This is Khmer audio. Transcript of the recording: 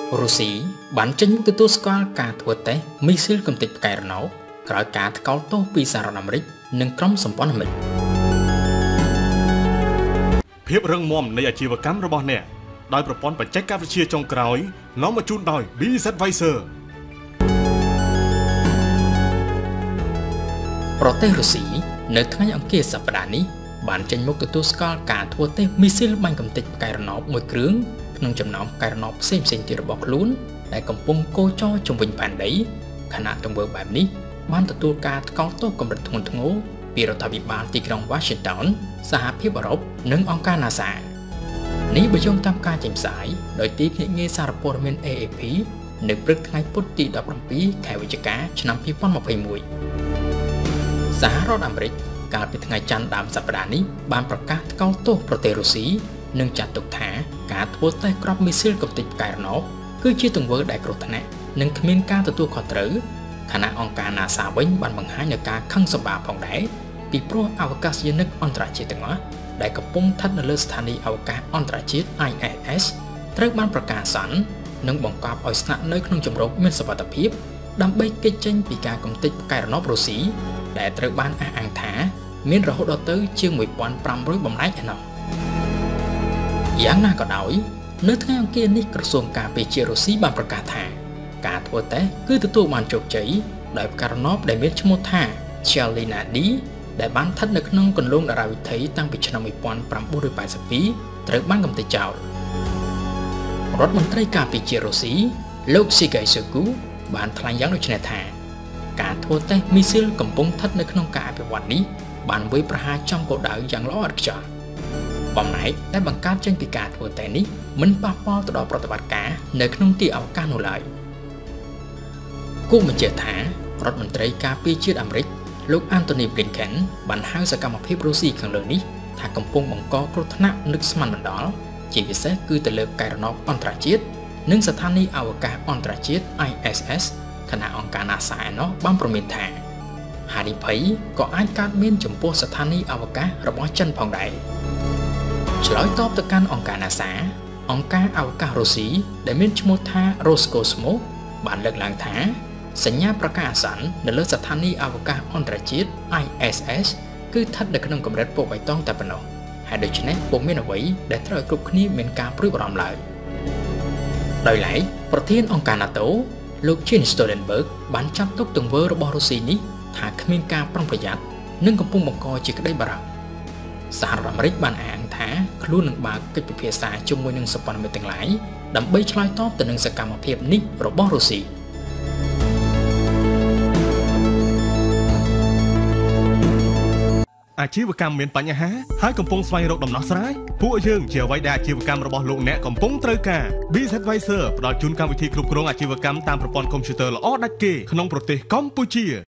រុស្ស៊ីបានចេញមុខទទួលស្គាល់ការធ្វើតេស្តមីស៊ីលកំទេចផ្កាយរណបក្រោយការថ្កោលទោសពីសហរដ្ឋអាមេរិកនិងក្រុមសម្ព័ន្ធមិត្តភាពរឹងមាំនៃអាជីវកម្មរបស់អ្នកដោយប្រព័ន្ធបច្ចេកវិទ្យាចុងក្រោយនាំមកជូនដោយ BZ Advisor ប្រទេសរុស្ស៊ីនៅថ្ងៃអង្គារសប្តាហ៍នេះបានចេញមុខទទួលស្គាល់ការធ្វើតេស្តមីស៊ីលបាញ់កំទេចផ្កាយរណបមួយគ្រឿងក្នុងចំណោមផ្កាយរណបផ្សេងៗទៀតរបស់ខ្លួនដែលកំពុងកូរចរជុំវិញផែនដីខណៈទង្វើបែបនេះបានទទួលការថ្កោលទោសកម្រិតធ្ងន់ធ្ងរពីរដ្ឋាភិបាលទីក្រុង Washington សហភាពអឺរ៉ុបនិងអង្គការ NASA នេះបញ្ជាក់តាមការចេញផ្សាយដោយទីភ្នាក់ងារសារព័ត៌មាន AFP នៅព្រឹកថ្ងៃពុធទី17ខែវិច្ឆិកាឆ្នាំ2021សហរដ្ឋអាមេរិកកាលពីថ្ងៃច័ន្ទដើមសប្តាហ៍នេះបានប្រកាសថ្កោលទោសប្រទេសរុស្ស៊ីនិងចាត់ទុកថាការធ្វើតេស្តគ្រាប់មីស៊ីលកំទេចផ្កាយរណបគឺជាទង្វើដែលគ្រោះថ្នាក់និងគ្មានការទទួលខុសត្រូវខណៈអង្គការ NASA វិញបានបង្ហាញនូវការខឹងសម្បារផងដែរពីព្រោះអវកាសយានិកអន្តរជាតិទាំងអស់ដែលកំពុងស្ថិតនៅលើស្ថានីយ៍អវកាសអន្តរជាតិ ISS ត្រូវបានប្រកាសអាសន្ននិងបង្គាប់ឲ្យស្នាក់នៅក្នុងជម្រកមានសុវត្ថិភាពដើម្បីគេចចេញពីការកំទេចផ្កាយរណបរុស្ស៊ីដែលត្រូវបានអះអាងថាមានរហូតដល់ទៅជាង 1500 បំណែកឯណោះយ៉ាងណាក៏ដោយនៅថ្ងៃអង្គារនេះក្រសួងការពារជាតិរុស្ស៊ីបានប្រកាសថាការធ្វើតេស្តគឺទទួលបានជោគជ័យដោយផ្កាយរណបដែលមានឈ្មោះថា Chelina D ដែលបានស្ថិតនៅក្នុងគន្លងតារាវិថីតាំងពីឆ្នាំ1982ត្រូវបានកំទេចចោលរដ្ឋមន្ត្រីការពារជាតិរុស្ស៊ីលោក Sergei Shoigu បានថ្លែងយ៉ាងដូចនេះថាការធ្វើតេស្តមីស៊ីលកំពុងស្ថិតនៅក្នុងការអភិវឌ្ឍនេះបានវាយប្រហារចំគោលដៅយ៉ាងល្អឥតខ្ចោះបំណែកដែលបង្កើតចេញពីការធ្វើតេស្តនេះមិនប៉ះពាល់ទៅដល់ប្រតិបត្តិការនៅក្នុងទីអវកាសនោះឡើយគូបញ្ជាក់ថារដ្ឋមន្ត្រីការពារជាតិអាមេរិកលោក Antony Blinken បានហៅសកម្មភាពរុស្ស៊ីខាងលើនេះថាកំពុងបង្កគ្រោះថ្នាក់នឹកស្មានមិនដល់ជាពិសេសគឺទៅលើផ្កាយរណបអន្តរជាតិនិងស្ថានីយ៍អវកាសអន្តរជាតិ ISS ខណៈអង្គការ NASA ឯណោះបានប្រមានថាហានិភ័យក៏អាចកើតមានចំពោះស្ថានីយ៍អវកាសរបស់ចិនផងដែរឆ្លើយតបទៅកាន់អង្គការ NASA អង្គការអវកាសរុស្ស៊ីដែលមានឈ្មោះថា Roscosmos បានលើកឡើងថាសញ្ញាប្រកាសអាសន្ននៅលើស្ថានីយ៍អវកាសអន្តរជាតិ ISS គឺស្ថិតនៅក្នុងកម្រិតពណ៌បៃតងតែប៉ុណ្ណោះហើយដូច្នេះពុំមានអ្វីដែលត្រូវឲ្យគ្រប់គ្នាមានការព្រួយបារម្ភឡើយដោយឡែកប្រធានអង្គការ NATO លោក Jens Stoltenberg បានចាត់ទុកទង្វើរបស់រុស្ស៊ីនេះថាគ្មានការប្រុងប្រយ័ត្ននិងកំពុងបង្កជាក្តីបារម្ភសហរដ្ឋអាមេរិកបានអាងថាខ្លួននឹងបើកកិច្ចពិភាក្សាជាមួយនឹងសម្ព័ន្ធមិត្តទាំងឡាយដើម្បីឆ្លើយតបទៅនឹងសកម្មភាពនេះរបស់រុស្ស៊ីអាជីវកម្មមានបញ្ហាហើយកំពុងស្វែងរកដំណោះស្រាយពួកយើងជាអ្វីដែលអាជីវកម្មរបស់លោកអ្នកកំពុងត្រូវការ BZ Advisor ផ្ដល់ជូនកម្មវិធីគ្រប់គ្រងអាជីវកម្មតាមប្រព័ន្ធកុំព្យូទ័រល្អដាច់គេក្នុងប្រទេសកម្ពុជា